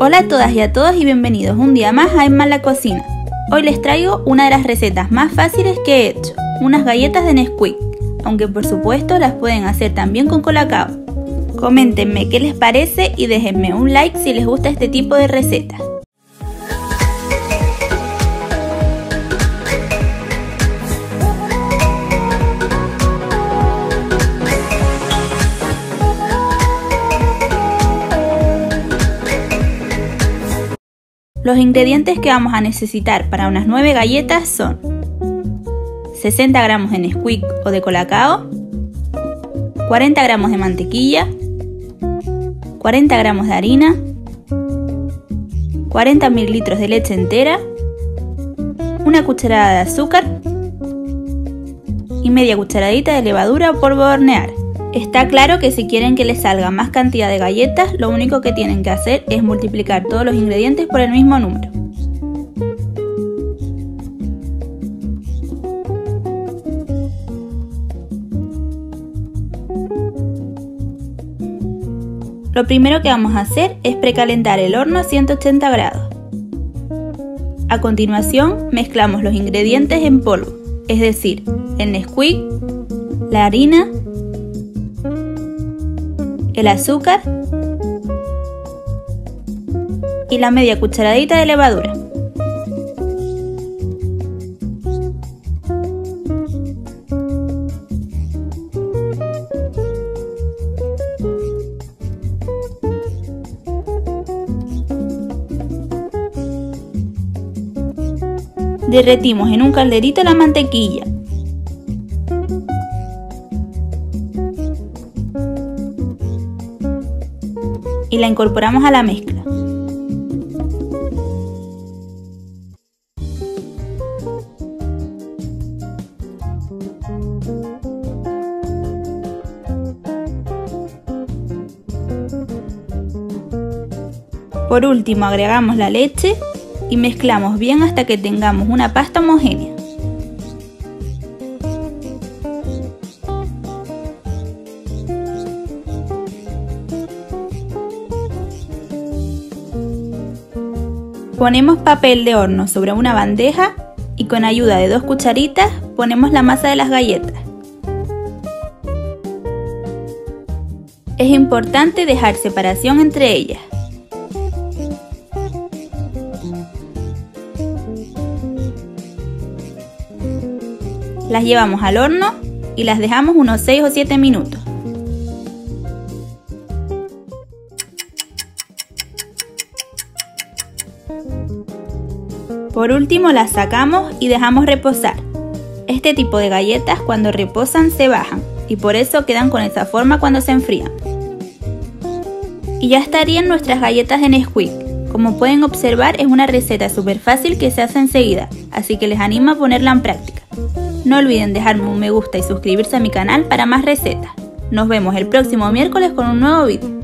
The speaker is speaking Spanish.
Hola a todas y a todos y bienvenidos un día más a Emma en la cocina. Hoy les traigo una de las recetas más fáciles que he hecho, unas galletas de Nesquik, aunque por supuesto las pueden hacer también con Colacao. Coméntenme qué les parece y déjenme un like si les gusta este tipo de recetas. Los ingredientes que vamos a necesitar para unas 9 galletas son 60 gramos de Nesquik o de Colacao, 40 gramos de mantequilla, 40 gramos de harina, 40 mililitros de leche entera, una cucharada de azúcar y media cucharadita de levadura o polvo de hornear. Está claro que si quieren que les salga más cantidad de galletas, lo único que tienen que hacer es multiplicar todos los ingredientes por el mismo número. Lo primero que vamos a hacer es precalentar el horno a 180 grados. A continuación mezclamos los ingredientes en polvo, es decir, el Nesquik, la harina, el azúcar y la media cucharadita de levadura. Derretimos en un calderito la mantequilla. Y la incorporamos a la mezcla. Por último agregamos la leche y mezclamos bien hasta que tengamos una pasta homogénea. Ponemos papel de horno sobre una bandeja y con ayuda de 2 cucharitas ponemos la masa de las galletas. Es importante dejar separación entre ellas. Las llevamos al horno y las dejamos unos 6 o 7 minutos. Por último las sacamos y dejamos reposar. Este tipo de galletas cuando reposan se bajan y por eso quedan con esa forma cuando se enfrían. Y ya estarían nuestras galletas de Nesquik. Como pueden observar es una receta súper fácil que se hace enseguida, así que les animo a ponerla en práctica. No olviden dejarme un me gusta y suscribirse a mi canal para más recetas. Nos vemos el próximo miércoles con un nuevo vídeo.